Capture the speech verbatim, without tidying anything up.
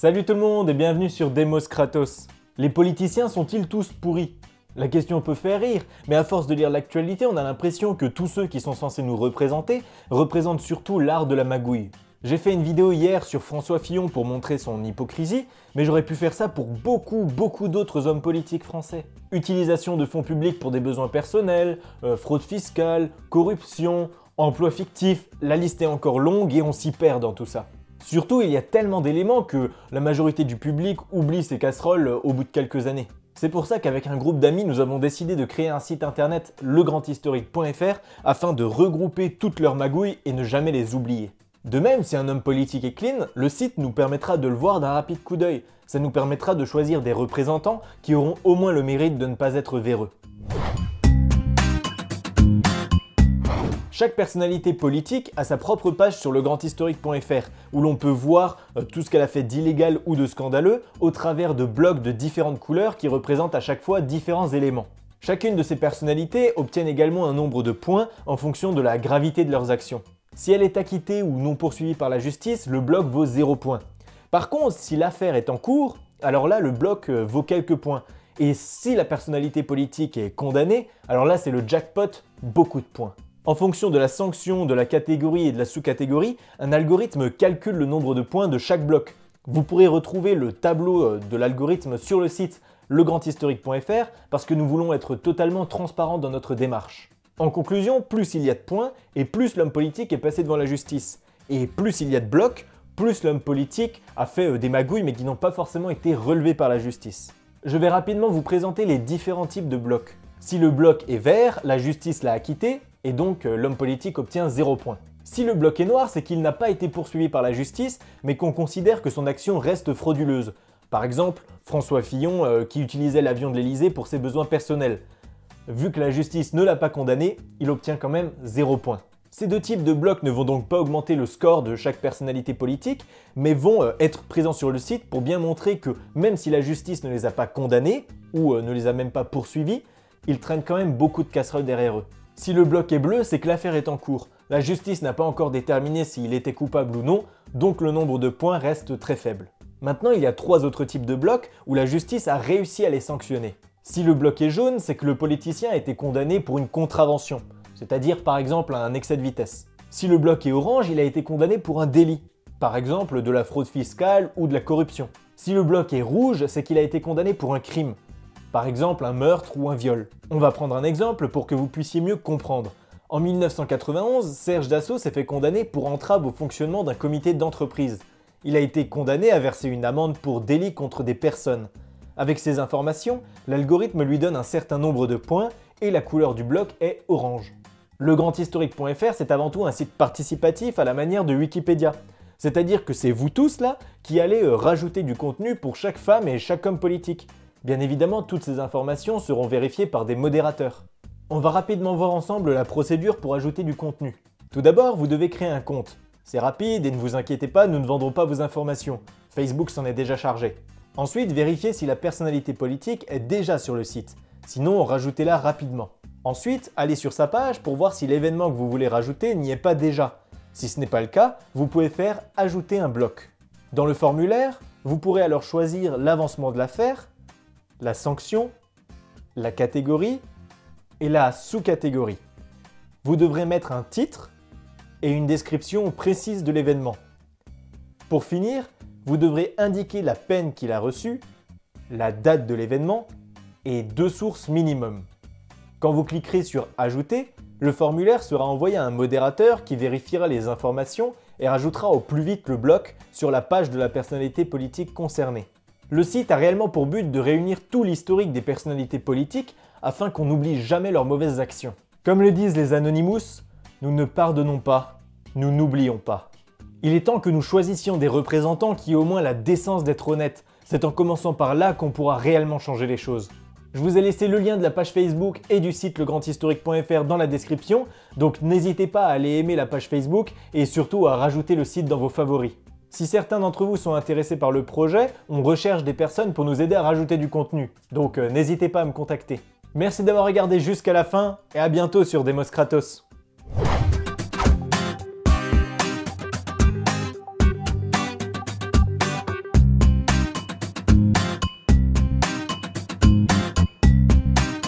Salut tout le monde et bienvenue sur Demos Kratos. Les politiciens sont-ils tous pourris? La question peut faire rire, mais à force de lire l'actualité, on a l'impression que tous ceux qui sont censés nous représenter représentent surtout l'art de la magouille. J'ai fait une vidéo hier sur François Fillon pour montrer son hypocrisie, mais j'aurais pu faire ça pour beaucoup, beaucoup d'autres hommes politiques français. Utilisation de fonds publics pour des besoins personnels, euh, fraude fiscale, corruption, emploi fictif, la liste est encore longue et on s'y perd dans tout ça. Surtout, il y a tellement d'éléments que la majorité du public oublie ces casseroles au bout de quelques années. C'est pour ça qu'avec un groupe d'amis, nous avons décidé de créer un site internet le grand historique point F R afin de regrouper toutes leurs magouilles et ne jamais les oublier. De même, si un homme politique est clean, le site nous permettra de le voir d'un rapide coup d'œil. Ça nous permettra de choisir des représentants qui auront au moins le mérite de ne pas être véreux. Chaque personnalité politique a sa propre page sur le grand historique point F R où l'on peut voir euh, tout ce qu'elle a fait d'illégal ou de scandaleux au travers de blocs de différentes couleurs qui représentent à chaque fois différents éléments. Chacune de ces personnalités obtiennent également un nombre de points en fonction de la gravité de leurs actions. Si elle est acquittée ou non poursuivie par la justice, le bloc vaut zéro point. Par contre, si l'affaire est en cours, alors là le bloc euh, vaut quelques points. Et si la personnalité politique est condamnée, alors là c'est le jackpot, beaucoup de points. En fonction de la sanction, de la catégorie et de la sous-catégorie, un algorithme calcule le nombre de points de chaque bloc. Vous pourrez retrouver le tableau de l'algorithme sur le site le grand historique point F R parce que nous voulons être totalement transparents dans notre démarche. En conclusion, plus il y a de points et plus l'homme politique est passé devant la justice. Et plus il y a de blocs, plus l'homme politique a fait des magouilles mais qui n'ont pas forcément été relevés par la justice. Je vais rapidement vous présenter les différents types de blocs. Si le bloc est vert, la justice l'a acquitté, et donc euh, l'homme politique obtient zéro point. Si le bloc est noir, c'est qu'il n'a pas été poursuivi par la justice, mais qu'on considère que son action reste frauduleuse. Par exemple, François Fillon euh, qui utilisait l'avion de l'Elysée pour ses besoins personnels. Vu que la justice ne l'a pas condamné, il obtient quand même zéro point. Ces deux types de blocs ne vont donc pas augmenter le score de chaque personnalité politique, mais vont euh, être présents sur le site pour bien montrer que même si la justice ne les a pas condamnés, ou euh, ne les a même pas poursuivis, ils traînent quand même beaucoup de casseroles derrière eux. Si le bloc est bleu, c'est que l'affaire est en cours. La justice n'a pas encore déterminé s'il était coupable ou non, donc le nombre de points reste très faible. Maintenant, il y a trois autres types de blocs où la justice a réussi à les sanctionner. Si le bloc est jaune, c'est que le politicien a été condamné pour une contravention, c'est-à-dire par exemple un excès de vitesse. Si le bloc est orange, il a été condamné pour un délit, par exemple de la fraude fiscale ou de la corruption. Si le bloc est rouge, c'est qu'il a été condamné pour un crime. Par exemple un meurtre ou un viol. On va prendre un exemple pour que vous puissiez mieux comprendre. En mille neuf cent quatre-vingt-onze, Serge Dassault s'est fait condamner pour entrave au fonctionnement d'un comité d'entreprise. Il a été condamné à verser une amende pour délit contre des personnes. Avec ces informations, l'algorithme lui donne un certain nombre de points et la couleur du bloc est orange. Le grand historique point F R, c'est avant tout un site participatif à la manière de Wikipédia. C'est-à-dire que c'est vous tous là qui allez rajouter du contenu pour chaque femme et chaque homme politique. Bien évidemment, toutes ces informations seront vérifiées par des modérateurs. On va rapidement voir ensemble la procédure pour ajouter du contenu. Tout d'abord, vous devez créer un compte. C'est rapide et ne vous inquiétez pas, nous ne vendrons pas vos informations. Facebook s'en est déjà chargé. Ensuite, vérifiez si la personnalité politique est déjà sur le site. Sinon, rajoutez-la rapidement. Ensuite, allez sur sa page pour voir si l'événement que vous voulez rajouter n'y est pas déjà. Si ce n'est pas le cas, vous pouvez faire « Ajouter un bloc ». Dans le formulaire, vous pourrez alors choisir l'avancement de l'affaire, la sanction, la catégorie et la sous-catégorie. Vous devrez mettre un titre et une description précise de l'événement. Pour finir, vous devrez indiquer la peine qu'il a reçue, la date de l'événement et deux sources minimum. Quand vous cliquerez sur « Ajouter », le formulaire sera envoyé à un modérateur qui vérifiera les informations et rajoutera au plus vite le bloc sur la page de la personnalité politique concernée. Le site a réellement pour but de réunir tout l'historique des personnalités politiques afin qu'on n'oublie jamais leurs mauvaises actions. Comme le disent les Anonymous, nous ne pardonnons pas, nous n'oublions pas. Il est temps que nous choisissions des représentants qui aient au moins la décence d'être honnêtes. C'est en commençant par là qu'on pourra réellement changer les choses. Je vous ai laissé le lien de la page Facebook et du site le grand historique point F R dans la description, donc n'hésitez pas à aller aimer la page Facebook et surtout à rajouter le site dans vos favoris. Si certains d'entre vous sont intéressés par le projet, on recherche des personnes pour nous aider à rajouter du contenu, donc euh, n'hésitez pas à me contacter. Merci d'avoir regardé jusqu'à la fin et à bientôt sur Demos Kratos.